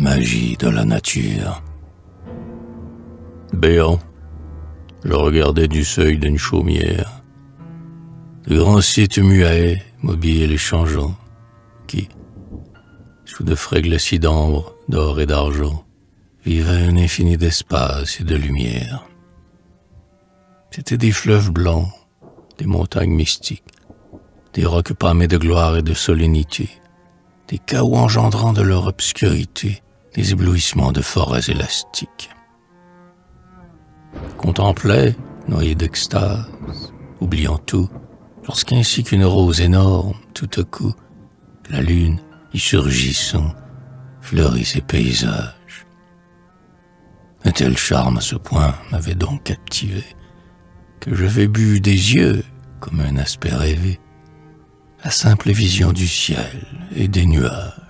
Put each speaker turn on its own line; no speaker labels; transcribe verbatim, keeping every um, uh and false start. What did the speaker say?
magie de la nature. Béant, je regardais du seuil d'une chaumière de grands sites muets, mobiles et changeants, qui, sous de frais glacis d'ambre, d'or et d'argent, vivaient un infini d'espace et de lumière. C'étaient des fleuves blancs, des montagnes mystiques, des rocs pâmés de gloire et de solennité, des chaos engendrant de leur obscurité des éblouissements de forêts élastiques. Je contemplais, noyé d'extase, oubliant tout, lorsqu'ainsi qu'une rose énorme, tout à coup, la lune, y surgissant, fleurit ses paysages. Un tel charme à ce point m'avait donc captivé, que j'avais bu des yeux, comme un aspect rêvé, la simple vision du ciel et des nuages.